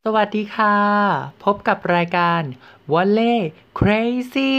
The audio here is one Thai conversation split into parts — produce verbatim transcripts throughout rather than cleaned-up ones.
สวัสดีค่ะ พบกับรายการ Volley Crazy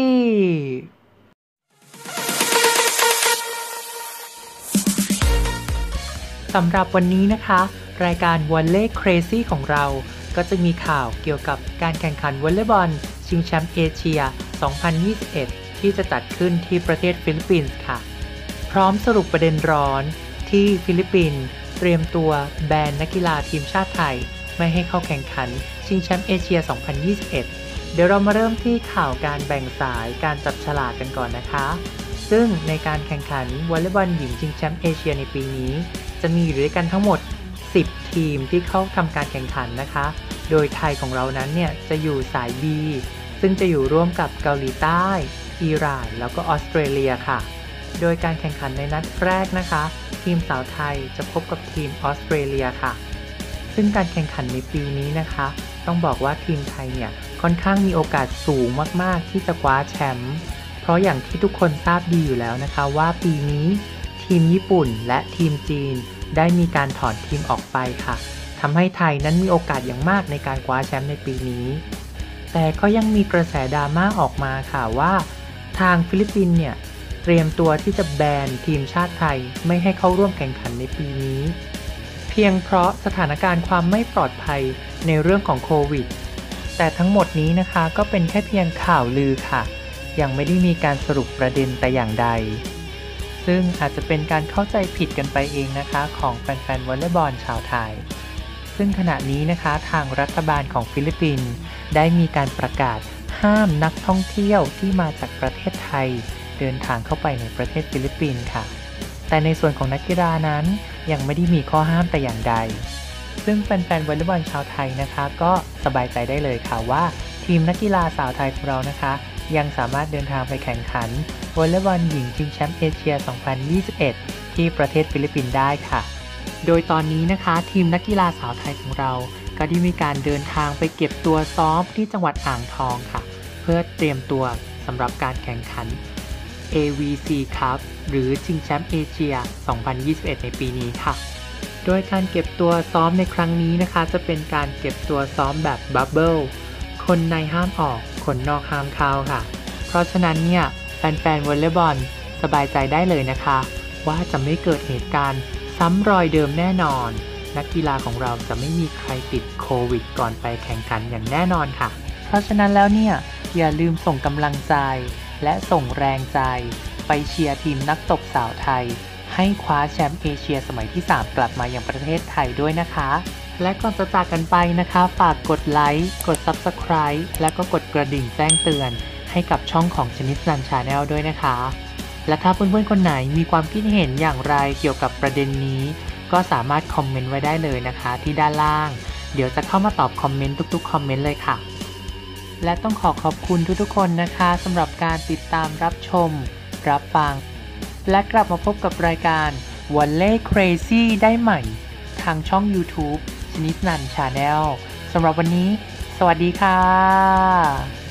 สำหรับวันนี้นะคะ รายการ Volley Crazy ของเราก็จะมีข่าวเกี่ยวกับการแข่งขันวอลเลย์บอลชิงแชมป์เอเชีย สองพันยี่สิบเอ็ด ที่จะจัดขึ้นที่ประเทศฟิลิปปินส์ค่ะ พร้อมสรุปประเด็นร้อนที่ฟิลิปปินส์เตรียมตัวแบนนักกีฬาทีมชาติไทยไม่ให้เข้าแข่งขันชิงแชมป์เอเชีย สองพันยี่สิบเอ็ด เดี๋ยวเรามาเริ่มที่ข่าวการแบ่งสายการจับฉลากกันก่อนนะคะ ซึ่งในการแข่งขันวอลเลย์บอลหญิงชิงแชมป์เอเชียในปีนี้จะมีอยู่ด้วยกันทั้งหมด สิบ ทีมที่เข้าทำการแข่งขันนะคะ โดยไทยของเรานั้นเนี่ยจะอยู่สาย B ซึ่งจะอยู่ร่วมกับเกาหลีใต้ อิหร่าน แล้วก็ออสเตรเลียค่ะ โดยการแข่งขันในนัดแรกนะคะ ทีมสาวไทยจะพบกับทีมออสเตรเลียค่ะ ซึ่งการแข่งขันในปีนี้นะคะต้องบอกว่าทีมไทยเนี่ยค่อนข้างมีโอกาสสูงมากๆที่จะคว้าแชมป์เพราะอย่างที่ทุกคนทราบดีอยู่แล้วนะคะว่าปีนี้ทีมญี่ปุ่นและทีมจีนได้มีการถอนทีมออกไปค่ะทำให้ไทยนั้นมีโอกาสอย่างมากในการคว้าแชมป์ในปีนี้แต่ก็ยังมีกระแสดราม่าออกมาค่ะว่าทางฟิลิปปินส์เนี่ยเตรียมตัวที่จะแบนทีมชาติไทยไม่ให้เข้าร่วมแข่งขันในปีนี้เพียงเพราะสถานการณ์ความไม่ปลอดภัยในเรื่องของโควิดแต่ทั้งหมดนี้นะคะก็เป็นแค่เพียงข่าวลือค่ะยังไม่ได้มีการสรุปประเด็นแต่อย่างใดซึ่งอาจจะเป็นการเข้าใจผิดกันไปเองนะคะของแฟนๆวอลเลย์บอลชาวไทยซึ่งขณะนี้นะคะทางรัฐบาลของฟิลิปปินส์ได้มีการประกาศห้ามนักท่องเที่ยวที่มาจากประเทศไทยเดินทางเข้าไปในประเทศฟิลิปปินส์ค่ะแต่ในส่วนของนักกีฬานั้นยังไม่ได้มีข้อห้ามแต่อย่างใดซึ่งแฟนๆวอลเลย์บอลชาวไทยนะคะก็สบายใจได้เลยค่ะว่าทีมนักกีฬาสาวไทยของเรานะคะยังสามารถเดินทางไปแข่งขันวอลเลย์บอลหญิงชิงแชมป์เอเชีย สองพันยี่สิบเอ็ด ที่ประเทศฟิลิปปินส์ได้ค่ะโดยตอนนี้นะคะทีมนักกีฬาสาวไทยของเราก็ได้มีการเดินทางไปเก็บตัวซ้อมที่จังหวัดอ่างทองค่ะเพื่อเตรียมตัวสำหรับการแข่งขัน เอ วี ซี Cup หรือชิงแชมป์เอเชีย สองพันยี่สิบเอ็ด ในปีนี้ค่ะโดยการเก็บตัวซ้อมในครั้งนี้นะคะจะเป็นการเก็บตัวซ้อมแบบบับเบิลคนในห้ามออกคนนอกห้ามเข้าค่ะเพราะฉะนั้นเนี่ยแฟนๆวอลเลย์บอลสบายใจได้เลยนะคะว่าจะไม่เกิดเหตุการณ์ซ้ำรอยเดิมแน่นอนนักกีฬาของเราจะไม่มีใครติดโควิดก่อนไปแข่งขันอย่างแน่นอนค่ะเพราะฉะนั้นแล้วเนี่ยอย่าลืมส่งกำลังใจและส่งแรงใจไปเชียร์ทีมนักตบสาวไทยให้คว้าแชมป์เอเชียสมัยที่สามกลับมายังประเทศไทยด้วยนะคะและก่อนจะจากกันไปนะคะฝากกดไลค์กด ซับสไครบ์ และก็กดกระดิ่งแจ้งเตือนให้กับช่องของชนิดนันชาแนลด้วยนะคะและถ้าเพื่อนๆคนไหนมีความคิดเห็นอย่างไรเกี่ยวกับประเด็นนี้ก็สามารถคอมเมนต์ไว้ได้เลยนะคะที่ด้านล่างเดี๋ยวจะเข้ามาตอบคอมเมนต์ทุกๆคอมเมนต์เลยค่ะและต้องขอขอบคุณทุกๆคนนะคะสำหรับการติดตามรับชมรับฟังและกลับมาพบกับรายการ Volley Crazy ได้ใหม่ทางช่อง YouTube ชนิดนันชาแนลสำหรับวันนี้สวัสดีค่ะ